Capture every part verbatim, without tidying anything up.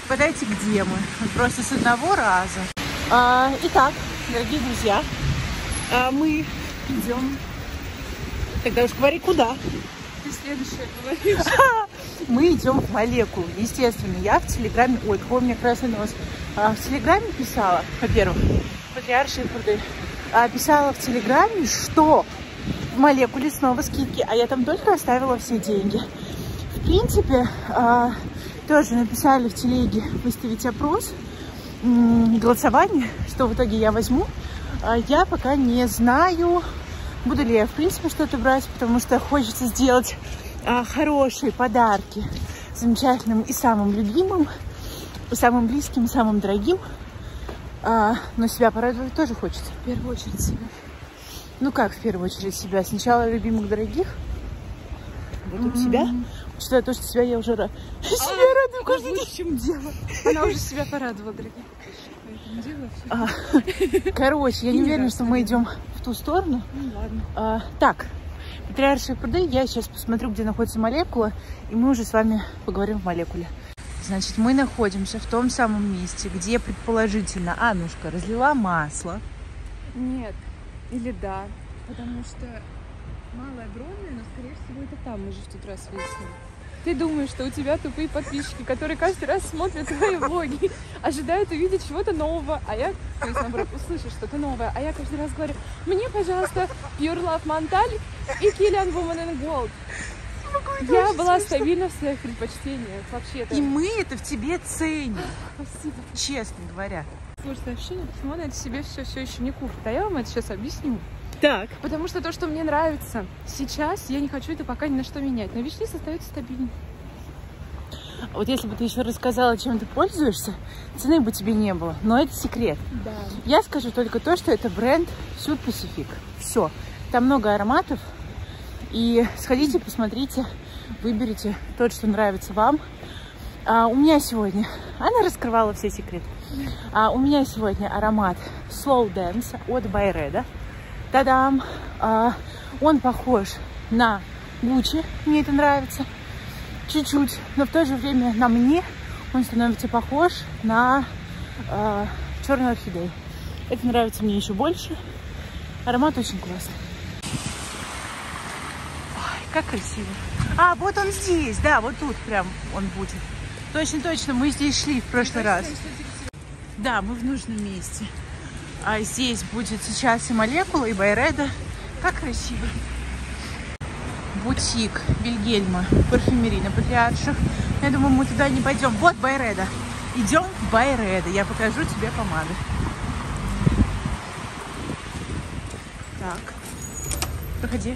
Угадайте, где мы? Вот просто с одного раза. А, итак, дорогие друзья, а мы идем. Тогда уж говори, куда? Ты следующая говоришь. Мы идем в молекулу. Естественно, я в Телеграме... Ой, какой у меня красный нос. А, в Телеграме писала, во-первых, Патриаршие пруды. А, писала в Телеграме, что в молекуле снова скидки, а я там только оставила все деньги. В принципе, а, тоже написали в телеге выставить опрос, голосование, что в итоге я возьму. А, я пока не знаю, буду ли я в принципе что-то брать, потому что хочется сделать а, хорошие подарки замечательным и самым любимым, и самым близким, и самым дорогим. А, но себя порадовать тоже хочется. В первую очередь себя. Ну как в первую очередь себя? Сначала любимых, дорогих. Вот mm-hmm. себя. Учитывая то, что себя я уже рад... а, себя радую каждый день. В чем дело? Она уже себя порадовала, дорогие. А, короче, я не уверена, что мы идем в ту сторону. Ну ладно. А, так, Патриаршие пруды. Я сейчас посмотрю, где находится молекула, и мы уже с вами поговорим в молекуле. Значит, мы находимся в том самом месте, где предположительно Аннушка разлила масло. Нет. Или да. Потому что малая огромная, но скорее всего это там, мы же в тот раз выяснили. Ты думаешь, что у тебя тупые подписчики, которые каждый раз смотрят твои влоги, ожидают увидеть чего-то нового, а я, то есть, наоборот, услышать что-то новое, а я каждый раз говорю, мне, пожалуйста, Pure Love Montal и Killian Woman in Gold. Я была стабильна в своих предпочтениях, вообще-то. И мы это в тебе ценим. Спасибо. Честно говоря. Слушай, ощущение, почему она это себе все, все еще не купит. А я вам это сейчас объясню. Так. Потому что то, что мне нравится сейчас, я не хочу это пока ни на что менять. Но виш-лист остается стабильным. Вот если бы ты еще рассказала, чем ты пользуешься, цены бы тебе не было. Но это секрет. Да. Я скажу только то, что это бренд Sud Pacific. Все. Там много ароматов. И сходите, посмотрите, выберите тот, что нравится вам. А у меня сегодня... Она раскрывала все секреты. А у меня сегодня аромат Slow Dance от Byredo. Та-дам! А, он похож на Gucci. Мне это нравится. Чуть-чуть. Но в то же время на мне он становится похож на а, черную орхидею. Это нравится мне еще больше. Аромат очень классный. Как красиво. А, вот он здесь, да, вот тут прям он будет. Точно-точно, мы здесь шли в прошлый раз. Да, мы в нужном месте. А здесь будет сейчас и молекула, и Byredo. Как красиво. Бутик Вильгельма, парфюмерии на Патриарших. Я думаю, мы туда не пойдем. Вот Byredo. Идем в Byredo. Я покажу тебе помады. Так. Проходи.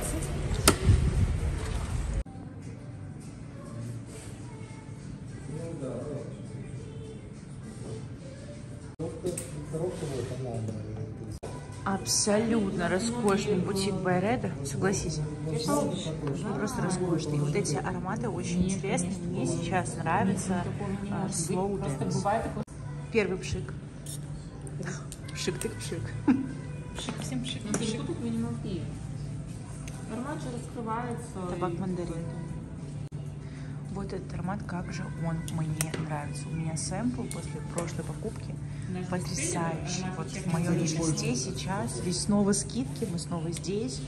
Абсолютно роскошный бутик Byredo, согласись. Он просто роскошный. И вот эти ароматы очень интересные. Мне сейчас нравится uh, Slow Dance. Первый пшик. Пшик, ты пшик. Пшик, всем пшик. Но пшик тут минималки. Аромат же раскрывается. Табак мандарин. Вот этот аромат, как же он мне нравится. У меня сэмпл после прошлой покупки потрясающий. Вот в моем листе сейчас. Здесь снова скидки, мы снова здесь.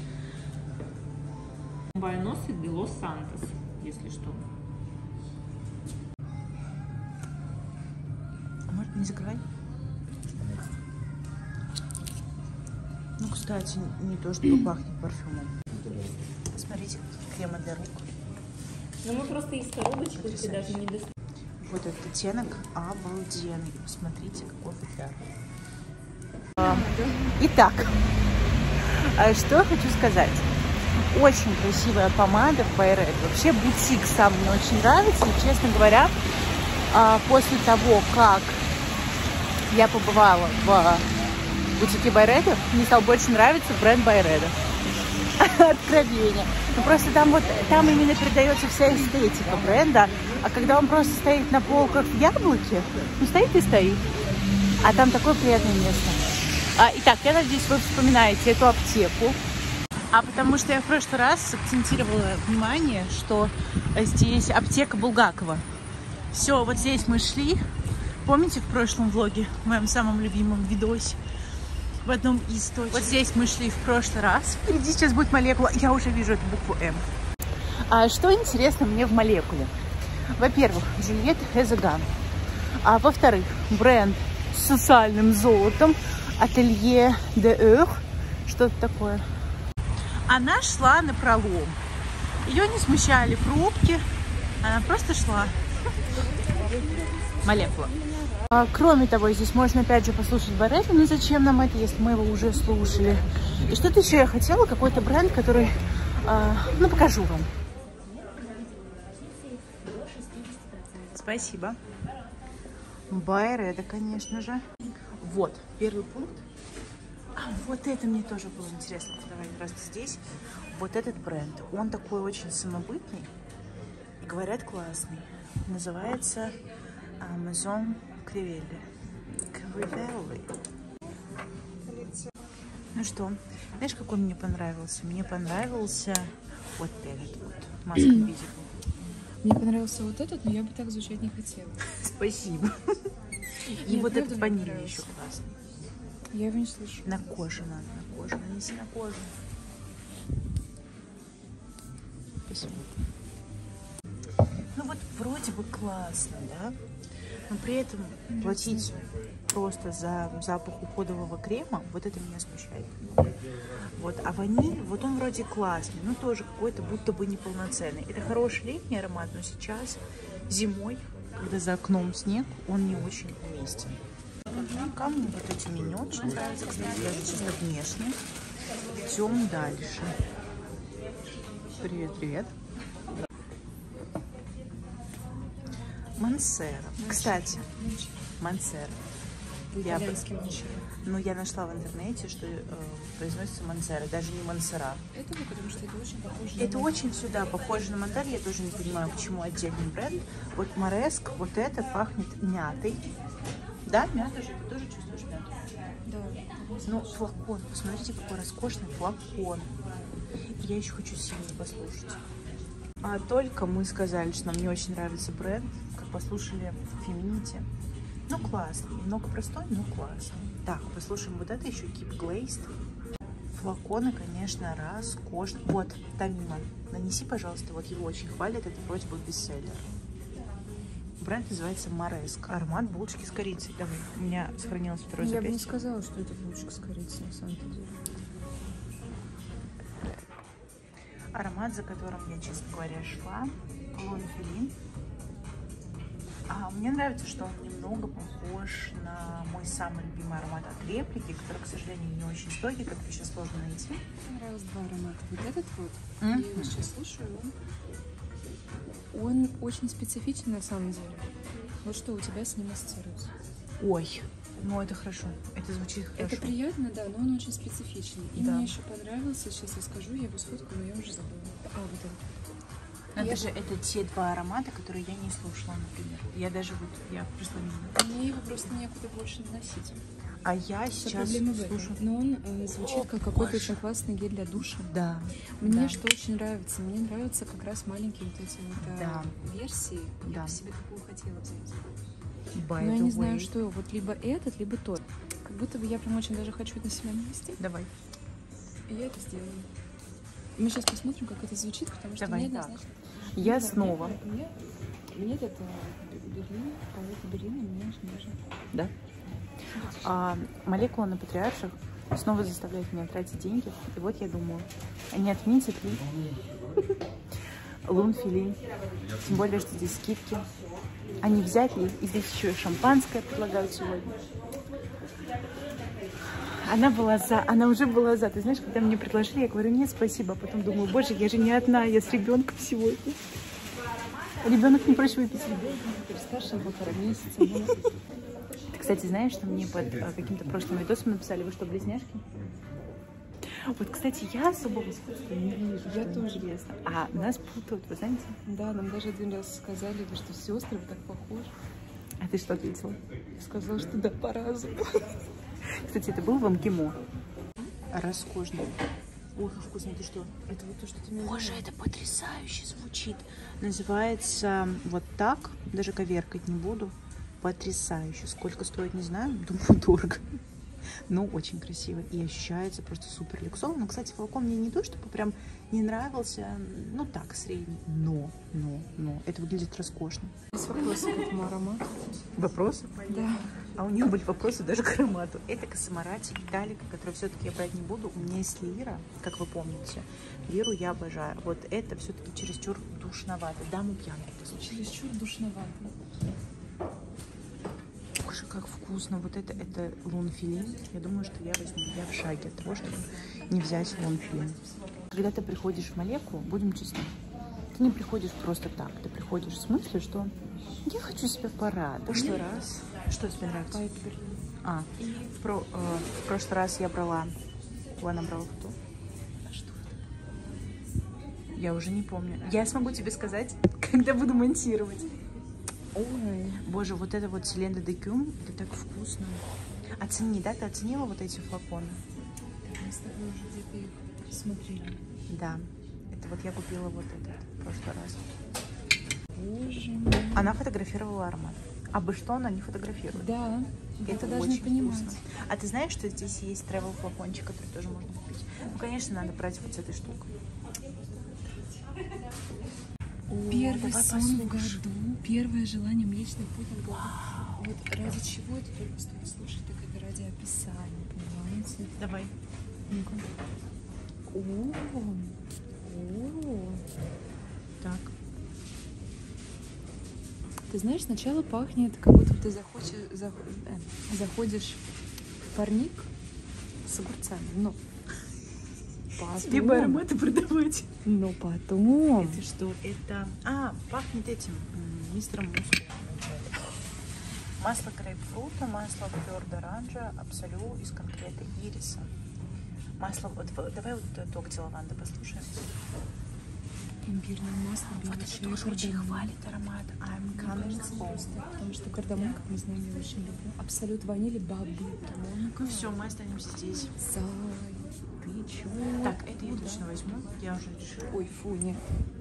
Байносы де Лос Сантос, если что. Может, не закрывай? Ну, кстати, не то, что пахнет парфюмом. Смотрите, кремы для рук. Но мы просто из коробочки даже не достали. Вот этот оттенок обалденный. Посмотрите, какой футляр. Итак, что хочу сказать. Очень красивая помада в Byredo. Вообще бутик сам мне очень нравится. И, честно говоря, после того, как я побывала в бутике Byredo, мне стал больше нравиться бренд Byredo. Откровение. Ну просто там вот там именно передается вся эстетика бренда, а когда он просто стоит на полках в яблоке, ну стоит и стоит. А там такое приятное место. А, итак, я надеюсь, вы вспоминаете эту аптеку. А потому что я в прошлый раз акцентировала внимание, что здесь аптека Булгакова. Все, вот здесь мы шли. Помните в прошлом влоге, в моем самом любимом видосе, в одном из точек? Вот здесь мы шли в прошлый раз. Впереди сейчас будет молекула. Я уже вижу эту букву М. А что интересно мне в молекуле? Во-первых, Juliette has a gun. А во-вторых, бренд с социальным золотом, Atelier de Heure, что-то такое. Она шла на пролом. Ее не смущали пробки. Она просто шла. Молекула. А, кроме того, здесь можно опять же послушать Баррету. Но зачем нам это, если мы его уже слушали? И что-то еще я хотела, какой-то бренд, который... А, ну, покажу вам. Спасибо. Баррета, конечно же. Вот, первый пункт. А, вот это мне тоже было интересно. Давай, раз ты здесь. Вот этот бренд. Он такой очень самобытный. И говорят, классный. Называется Maison Crivelli. Crivelli. Ну что, знаешь, какой мне понравился? Мне понравился вот этот вот. Маска Invisible. Мне понравился вот этот, но я бы так звучать не хотела. Спасибо. И вот этот ванильный еще классный. Я его не слышу. На коже надо, на коже. Нанеси на кожу. Спасибо. Ну вот вроде бы классно, да? Но при этом платить просто за запах уходового крема, вот это меня смущает. Вот, а ваниль, вот он вроде классный, но тоже какой-то будто бы неполноценный. Это хороший летний аромат, но сейчас зимой, когда за окном снег, он не очень уместен. Камни вот эти мне не очень нравятся, кстати, даже чисто внешне. Идем дальше. Привет, привет. Мансера. Кстати, Мансера. Я, ну, я нашла в интернете, что э, произносится Мансера, даже не Мансера. Это потому что это очень похоже на Это очень сюда похоже на Монталь. Я тоже не понимаю, почему отдельный бренд. Вот Мореск, вот это пахнет мятой. Да, мята же, ты тоже чувствуешь мяту? Да. Ну, флакон, посмотрите, какой роскошный флакон. Я еще хочу сильно послушать. А только мы сказали, что нам не очень нравится бренд, как послушали Феминити. Ну, классный, немного простой, но классный. Так, послушаем вот это еще, Keep Glazed. Флаконы, конечно, роскошные. Вот, Тамима, нанеси, пожалуйста, вот его очень хвалят, это вроде бы бестселлер. Бренд называется Мореск. Аромат булочки с корицей. Давай, у меня сохранилось второй запястье. Я бы не сказала, что это булочка с корицей, на самом деле. Аромат, за которым я, честно говоря, шла. Лунфилин. А мне нравится, что он немного похож на мой самый любимый аромат от Реплики, который, к сожалению, не очень стойкий, как еще сложно найти. Мне нравилось два аромата. Вот этот вот, Mm-hmm. я его сейчас слушаю, он, он очень специфичный на самом деле. Вот что у тебя с ним ассоциируется? Ой, ну это хорошо, это звучит хорошо. Это приятно, да, но он очень специфичный. И Да. мне еще понравился, сейчас я скажу, я его сфоткаю, но я уже забыла. А, вот этот. Это Я- же это те два аромата, которые я не слушала, например. Я даже вот, я пришла мимо. Мне его просто некуда больше наносить. А я Вся сейчас проблема в этом. слушаю. Но он э, звучит как какой-то Боже. очень классный гель для душа. Да. Мне да. что очень нравится, мне нравятся как раз маленькие вот эти вот а, Да. версии. Я Да. бы себе такую хотела взять. By Но я the не знаю, way. что вот либо этот, либо тот. Как будто бы я прям очень даже хочу это на себя нанести. Давай. И я это сделаю. Мы сейчас посмотрим, как это звучит, потому что Давай, мне так. однозначно... Я Да, снова. Мне, мне, мне этот э, Берлин, палетка Берлина мне очень нежно. Да. А, молекула на Патриарших снова заставляет меня тратить деньги. И вот я думаю, они отменят ли Лунфилин? Тем более, что здесь скидки. Они взять ли? И здесь еще и шампанское предлагают сегодня. Она была за, она уже была за. Ты знаешь, когда мне предложили, я говорю, нет, спасибо. А потом думаю, боже, я же не одна, я с ребенком сегодня. Ребенок не прочь выпить. Старше на полтора месяца. Ну, Ты, кстати, знаешь, что мне под а, каким-то прошлым видосом написали, вы что, близняшки? Вот, кстати, я особого сходства не вижу. Я что тоже. интересно. А нас путают, вы знаете? да, нам даже один раз сказали, что сестры так похожи. А ты что ответила? Сказала, что да, по-разному. Кстати, это был в МГИМО. Роскошный Ой, как вкусно. Ты что? Это вот то, что ты мне Боже, говорила. это потрясающе звучит. Называется вот так. Даже коверкать не буду. Потрясающе. Сколько стоит, не знаю. Думаю, дорого. Но очень красиво. И ощущается просто супер люксово. Кстати, флакон мне не то, чтобы прям не нравился. Ну так, средний. Но, но, но. Это выглядит роскошно. Есть вопросы к этому аромату? Вопросы? Да. А у нее были вопросы даже к аромату. Это Косомарати Италика, который все-таки я брать не буду. У меня есть Лира, как вы помните. Лиру я обожаю. Вот это все-таки чересчур душновато. Даму пьянку. Чересчур душновато. Боже, как вкусно. Вот это, это лунфилин. Я думаю, что я возьму. Я в шаге от того, чтобы не взять лунфилин. Когда ты приходишь в Малеку, будем честны, ты не приходишь просто так. Ты приходишь в смысле, что я хочу себя порадовать. В прошлый раз... Что тебе нравится? А, в, про, э, в прошлый раз я брала... Ладно, брала кто? А что это? Я уже не помню. Я смогу тебе сказать, когда буду монтировать. Ой. Боже, вот это вот Селенда де Кюм, это так вкусно. Оцени, да? Ты оценила вот эти флаконы? Мы с тобой уже где-то их смотрели. Да. Это вот я купила вот этот в прошлый раз. Боже мой. Она фотографировала аромат. А бы что она не фотографирует? Да. Это Вы должны очень понимать. вкусно. А ты знаешь, что здесь есть travel флакончик, который тоже можно купить? Ну, конечно, надо брать вот с этой штукой. Первый давай сон в послушаем. году, первое желание Млечный Путь в году. Вот ради чего это только стоит слушать, так это ради описания, понимаете? Давай. Ну-ка. О, о. Так. Ты знаешь, сначала пахнет, как будто ты заходишь, зах- э, заходишь в парник с огурцами, но Тебе бы потом, ароматы продавать. но потом, Это что? Это... А, пахнет этим м, мистером Мускулом. Масло грейпфрута, масло твердо оранжа, абсолю из конкрета ириса. Масло... Вот, вот, давай вот то, где лаванда послушаем. имбирное масло, Вот белый это чай, тоже очень кардамон. хвалит аромат. I'm Мне coming кажется, home. просто потому что кардамон, как мы знаем, я очень люблю. Абсолют ванили, бобы, Ну все, мы останемся здесь. Зай, ты чё? Так, это я точно возьму. Я уже решила. Ой, фу, нет.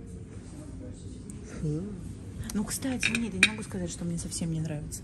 Ну, кстати, нет, я не могу сказать, что мне совсем не нравится.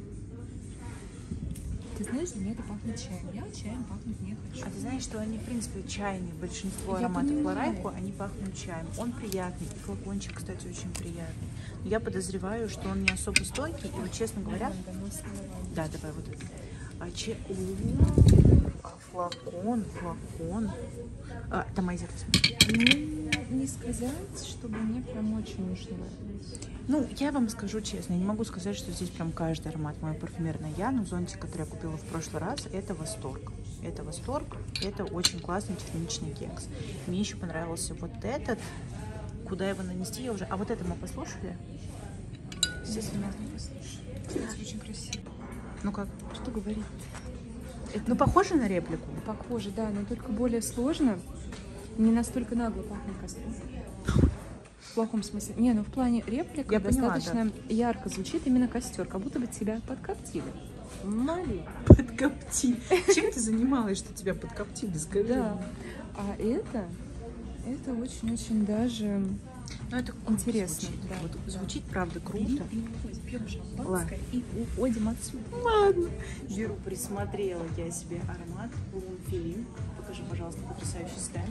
Ты знаешь, для меня это пахнет чаем. Я чаем пахнуть не хочу. А ты знаешь, что они, в принципе, чайные. Большинство Я ароматов понимаю. Лорайко, они пахнут чаем. Он приятный. И флакончик, кстати, очень приятный. Но я подозреваю, что он не особо стойкий. И вот, честно говоря... Да, давай вот это. А че... О, а флакон, флакон. А, Томайзер. Ну, не сказать, чтобы мне прям очень уж нравилось. Ну, я вам скажу честно, я не могу сказать, что здесь прям каждый аромат мой парфюмерный я, но зонтик, который я купила в прошлый раз, это восторг. Это восторг, это очень классный черничный кекс. Мне еще понравился вот этот. Куда его нанести, я уже... А вот это мы послушали? Естественно. Кстати, очень красиво. Ну как? Что говорить? Это Ну, похоже на реплику? похоже, да, но только более сложно. Не настолько нагло пахнет костром. В плохом смысле. Не, ну в плане реплика Я поняла, достаточно ярко звучит именно костер, как будто бы тебя подкоптили. Мали. Подкоптили. Чем ты занималась, что тебя подкоптили? Скажи. Да. А это, это очень-очень даже Ну, это круто интересно. звучит. Да, Вот да. звучит, правда, круто. Пьем Ладно. шампанское и уходим отсюда. Ладно. Беру, присмотрела я себе аромат Лунфилин. Покажи, пожалуйста, потрясающий стенд.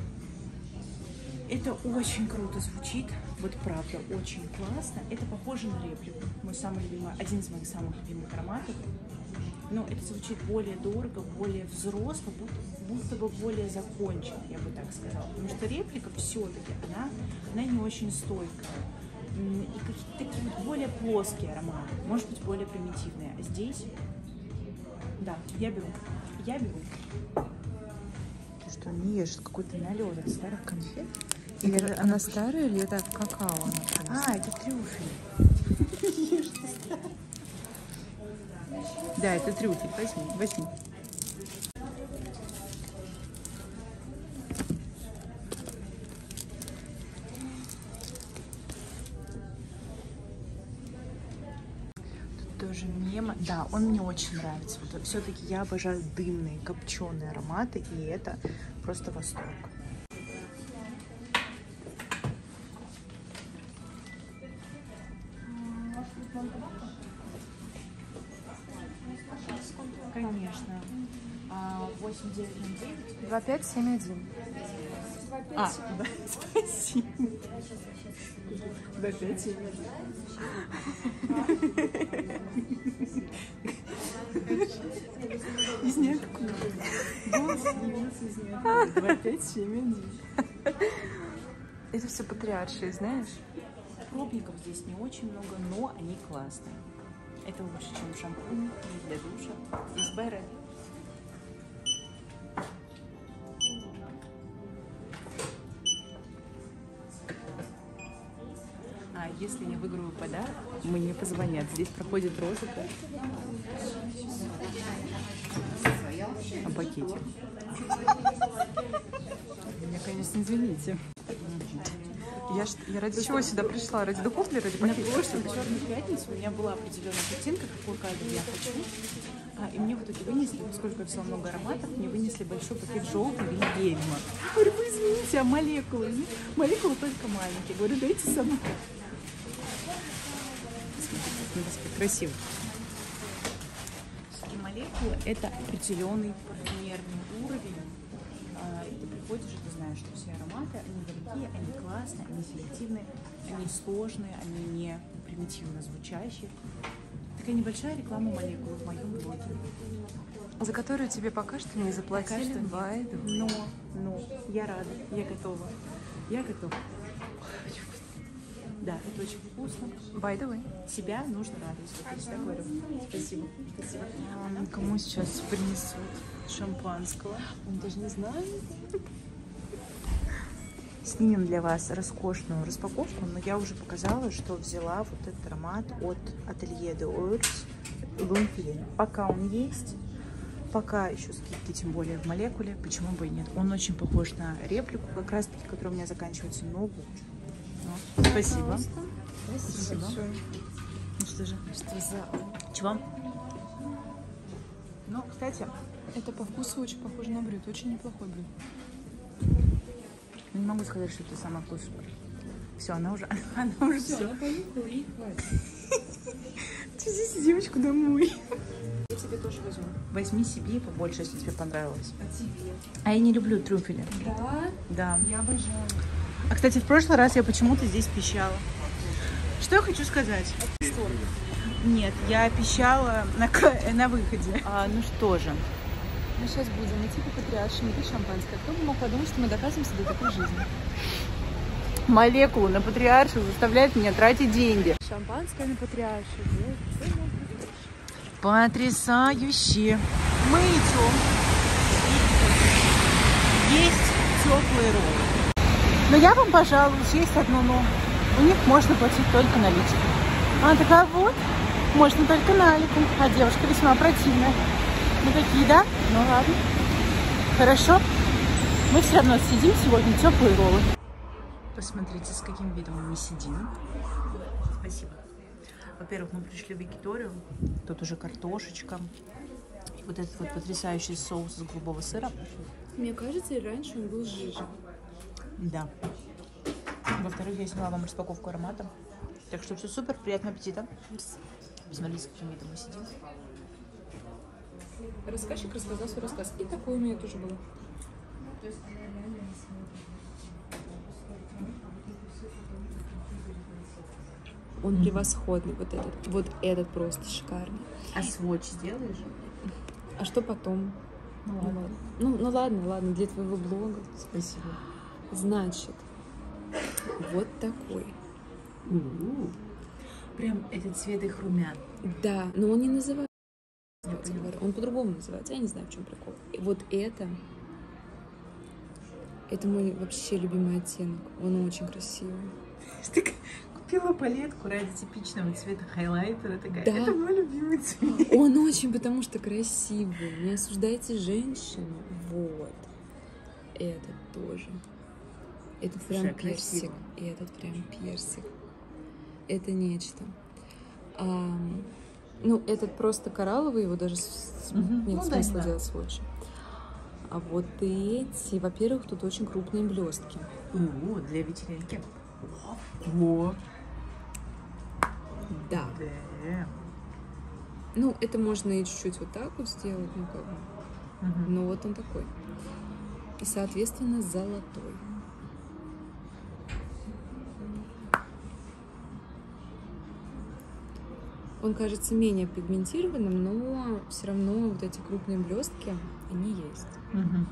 Это очень круто звучит. Вот правда, очень классно. Это похоже на реплику. Мой самый любимый, один из моих самых любимых ароматов. Но это звучит более дорого, более взросло, будто, будто бы более закончено, я бы так сказала. Потому что реплика все-таки, она, она не очень стойкая. М, И какие-то такие вот более плоские ароматы, может быть, более примитивные. А здесь, да, я беру, я беру. Ты что, не ешь какой-то налет от старых конфет? Или Это, это она она старая или это какао? Она А, это трюфель. Ешь ты старый. Да, это трюфель. Возьми, возьми. Тут Тоже мимо. Да, он мне очень нравится. Вот, все-таки я обожаю дымные, копченые ароматы, и это просто восторг. Конечно. восемь девять девять. два пять семь один. А, да, спасибо. два пять семь один. Из ниоткуда. Голос появился из ниоткуда. два пять семь один. Это все патриаршие, знаешь? Пробников здесь не очень много, но они классные. Это лучше, чем шампунь для душа. Из Бэра. А если я выиграю подарок, мне позвонят. Здесь проходит розыгрыш о пакете. Меня, конечно, извините. Я, ж- я ради чего сюда пришла? Ради духов или ради На пакета? прошлую черную пятницу у меня была определенная картинка, какой кадр я хочу. А, и мне в итоге вынесли, поскольку я взяла много ароматов, мне вынесли большой пакет желтого и ведьма. Говорю, вы извините, а молекулы? Молекулы только маленькие. Говорю, дайте сама. Смотрите, как красиво. Все-таки молекулы — это определенный парфюмерный уровень. А, и ты приходишь, и ты знаешь, что все ароматы, они дорогие, они классные, они селективные, они сложные, они не примитивно звучащие. Такая небольшая реклама молекул в моем блоге. За которую тебе пока что не заплатили. Пока что нет. By the way. Но, но, я рада, я готова. Я готова. Да, это очень вкусно. By the way. Себя нужно радовать, как я всегда говорю. Спасибо. Спасибо. А, кому сейчас принесут? Шампанского. Он даже не знает. Снимем для вас роскошную распаковку, но я уже показала, что взяла вот этот аромат от Atelier des Ours L'Unfilin. Пока он есть, пока еще скидки, тем более в молекуле, почему бы и нет. Он очень похож на реплику, как раз таки, которая у меня заканчивается, но лучше. Ну, спасибо. Спасибо. Спасибо. Ну что же? Что за... Чего? Ну, кстати, Это по вкусу очень похоже на блюд. Очень неплохой блюд. не могу сказать, что это самое вкусное. Все, она уже, она уже все. Она поехала и хватит. Ты здесь девочку домой. Я тебе тоже возьму. Возьми себе побольше, если тебе понравилось. А тебе? А я не люблю трюфели. Да? Да. Я обожаю. А, кстати, в прошлый раз я почему-то здесь пищала. Что я хочу сказать? Нет, я пищала на, к- на выходе. А, ну что же. Мы сейчас будем идти по патриаршим пить шампанское. Кто бы мог подумать, что мы докатимся до такой жизни? Молекулу на патриаршу заставляет меня тратить деньги. Шампанское на патриарше. Потрясающе. Мы идем есть теплые роллы. Но я вам, пожалуй, есть одно но. У них можно платить только наличкой. Она такая, вот, можно только наликом. А девушка весьма противная. Ну такие, да? Ну ладно. Хорошо. Мы все равно сидим сегодня теплые роллы. Посмотрите, с каким видом мы сидим. Спасибо. Во-первых, мы пришли в Викторию. Тут уже картошечка. И вот этот вот потрясающий соус из голубого сыра. Мне кажется, и раньше он был жиже. Да. Во-вторых, я сняла вам распаковку аромата. Так что все супер, приятного аппетита. Посмотрите, с каким видом мы сидим. Рассказчик рассказал свой рассказ. И такое у меня тоже было. Он превосходный, вот этот. Вот этот просто шикарный. А сводч сделаешь? А что потом? Ну Ну ладно. ладно. Ну, ну ладно, ладно, для твоего блога. Спасибо. Значит, вот такой. У-у-у. Прям этот цвет их румян. Да, но он не называется. Я поняла. Он по-другому называется. Я не знаю, в чем прикол. И вот это, это мой вообще любимый оттенок. Он очень красивый. Ты купила палетку ради типичного цвета хайлайтера. Такая, Да. это мой любимый цвет. Он очень, потому что красивый. Не осуждайте женщину. Вот. Этот тоже. Этот прям Слушай, персик. красиво. И этот прям персик. Это нечто. А, Ну, этот просто коралловый, его даже с- Мгм. нет Ну да, смысла не надо. делать сводчи. А вот эти, во-первых, тут очень крупные блестки. О, для вечеринки. Во. Да. Да. Ну, это можно и чуть-чуть вот так вот сделать, ну как бы. Мгм. Ну вот он такой. И, соответственно, золотой. Он кажется менее пигментированным, но все равно вот эти крупные блестки, они есть. Мгм.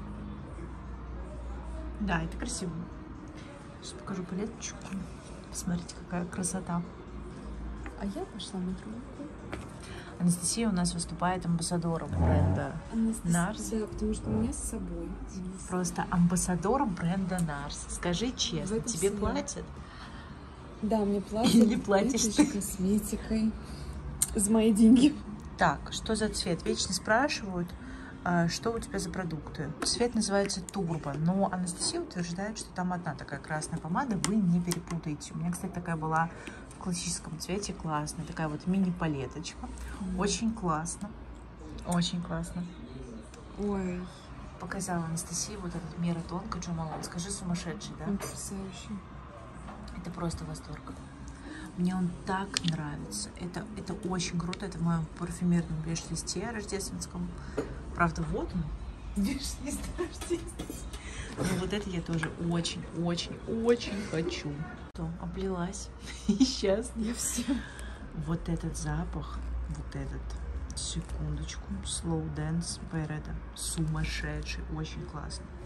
Да, это красиво. Сейчас покажу палеточку. Посмотрите, какая красота. А я пошла на трубку. Анастасия у нас выступает амбассадором бренда Нарс. Да, потому что у меня с собой. Просто амбассадором бренда Нарс. Скажи честно, В этом тебе вся. платят? Да, мне платят. Или платишь этой ты? косметикой. За мои деньги. Так, что за цвет? Вечно спрашивают, а, что у тебя за продукты. Цвет называется Турбо, но Анастасия утверждает, что там одна такая красная помада, вы не перепутаете. У меня, кстати, такая была в классическом цвете, классная, такая вот мини-палеточка. Mm. Очень классно, очень классно. Ой, Показала Анастасии вот этот Мератонка Джо Малон. Скажи, сумасшедший, да? он потрясающий. Это просто восторг. Мне он так нравится. Это, это очень круто. Это в моем парфюмерном виш-листе рождественском. Правда, вот он. Виш-лист рождественский. Но вот это я тоже очень, очень, очень хочу. Что, облилась. И сейчас. Я все. Вот этот запах, вот этот. Секундочку. Slow Dance Beretta. Сумасшедший. Очень классно.